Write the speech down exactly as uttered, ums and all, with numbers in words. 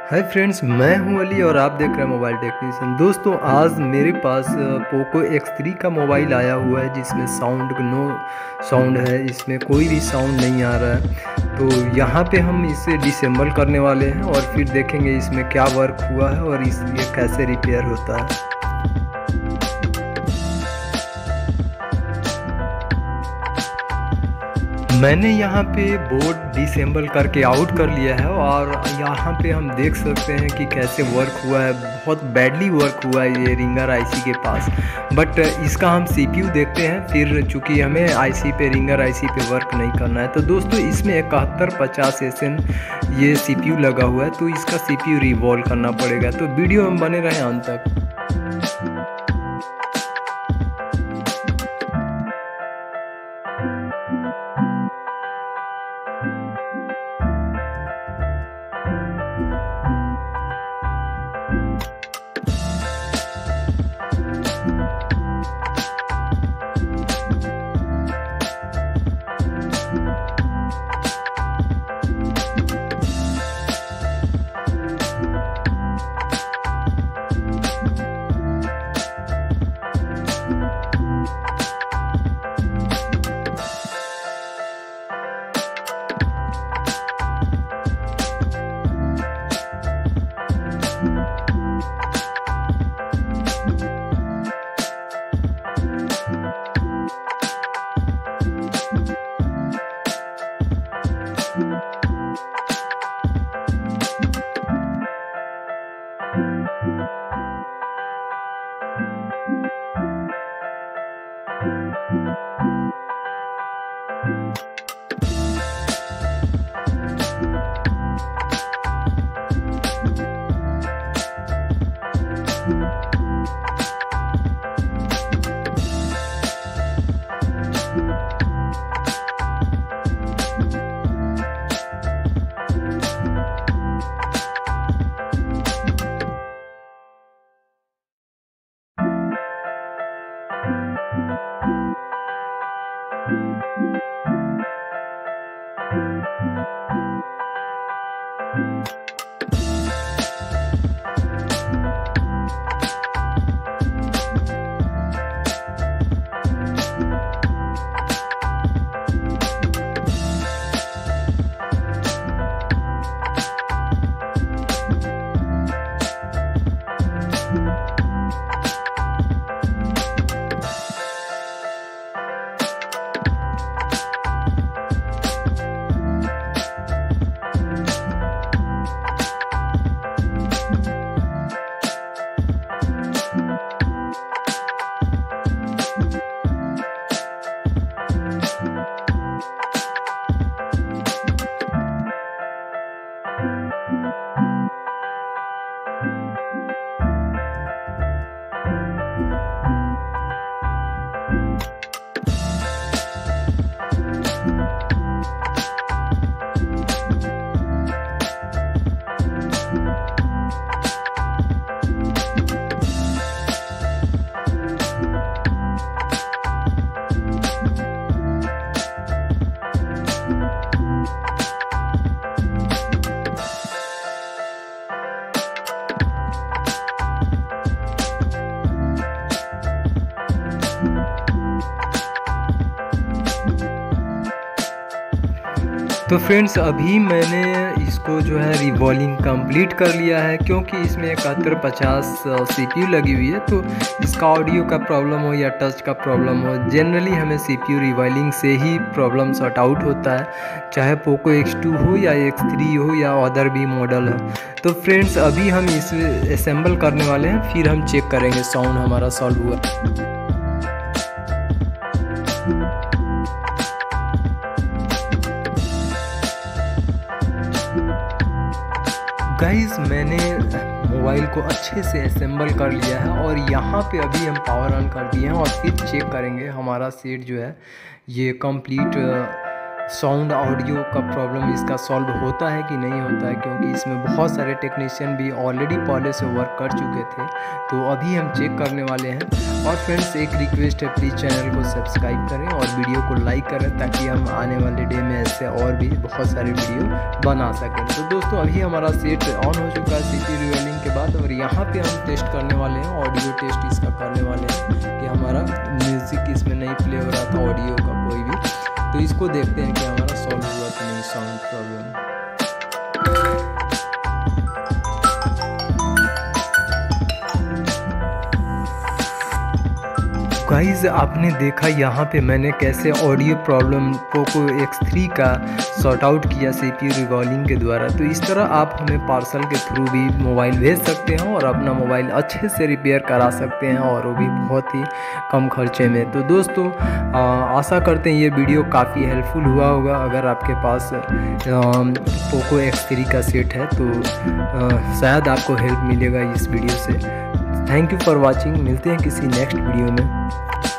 Hi friends, मैं हूं अली और आप देख रहे हैं मोबाइल टेक्नीशियन। दोस्तों, आज मेरे पास पोको एक्स थ्री का मोबाइल आया हुआ है जिसमें साउंड नो साउंड है, इसमें कोई भी साउंड नहीं आ रहा है। तो यहाँ पे हम इसे डिसेंबल करने वाले हैं और फिर देखेंगे इसमें क्या वर्क हुआ है और इस ये कैसे रिपेयर होता है। मैंने यहाँ पे बोर्ड डिसेंबल करके आउट कर लिया है और यहाँ पे हम देख सकते हैं कि कैसे वर्क हुआ है। बहुत बैडली वर्क हुआ है ये रिंगर आईसी के पास, बट इसका हम सीपीयू देखते हैं फिर, चूँकि हमें आईसी पे रिंगर आईसी पे वर्क नहीं करना है। तो दोस्तों, इसमें इकहत्तर पचास एस एन ये सीपीयू लगा हुआ है, तो इसका सीपीयू रिवॉल्व करना पड़ेगा। तो वीडियो में बने रहें अंत तक। तो फ्रेंड्स, अभी मैंने इसको जो है रिवॉल्विंग कंप्लीट कर लिया है, क्योंकि इसमें इकहत्तर पचास सीपीयू लगी हुई है। तो इसका ऑडियो का प्रॉब्लम हो या टच का प्रॉब्लम हो, जनरली हमें सीपीयू रिवॉल्विंग से ही प्रॉब्लम सॉर्ट आउट होता है, चाहे पोको एक्स टू हो या एक्स थ्री हो या अदर भी मॉडल हो। तो फ्रेंड्स, अभी हम इसे असेंबल करने वाले हैं, फिर हम चेक करेंगे साउंड हमारा सॉल्व हुआ। गाइस, मैंने मोबाइल को अच्छे से असेंबल कर लिया है और यहाँ पे अभी हम पावर ऑन कर दिए हैं और फिर चेक करेंगे हमारा सेट जो है ये कंप्लीट साउंड ऑडियो का प्रॉब्लम इसका सॉल्व होता है कि नहीं होता है, क्योंकि इसमें बहुत सारे टेक्नीशियन भी ऑलरेडी पहले से वर्क कर चुके थे। तो अभी हम चेक करने वाले हैं। और फ्रेंड्स, एक रिक्वेस्ट है, प्लीज़ चैनल को सब्सक्राइब करें और वीडियो को लाइक करें, ताकि हम आने वाले डे में ऐसे और भी बहुत सारे वीडियो बना सकें। तो दोस्तों, अभी हमारा सेट ऑन हो चुका है सीपीयू रिवॉल्विंग के बाद, और यहाँ पे हम टेस्ट करने वाले हैं, ऑडियो टेस्ट इसका करने वाले हैं कि हमारा म्यूज़िक इसमें नहीं प्ले हो रहा था ऑडियो का कोई भी। तो इसको देखते हैं कि हमारा सॉल्व हुआ कि नहीं साउंड प्रॉब्लम। गाइस, आपने देखा यहाँ पे मैंने कैसे audio problem Poco X three का सॉर्ट आउट किया सीपीयू रिवॉल्विंग के द्वारा। तो इस तरह आप हमें पार्सल के थ्रू भी मोबाइल भेज सकते हैं और अपना मोबाइल अच्छे से रिपेयर करा सकते हैं, और वो भी बहुत ही कम खर्चे में। तो दोस्तों, आ, आशा करते हैं ये वीडियो काफ़ी हेल्पफुल हुआ होगा। अगर आपके पास पोको एक्स थ्री का सेट है तो आ, शायद आपको हेल्प मिलेगा इस वीडियो से। Thank you for watching. मिलते हैं किसी नेक्स्ट वीडियो में।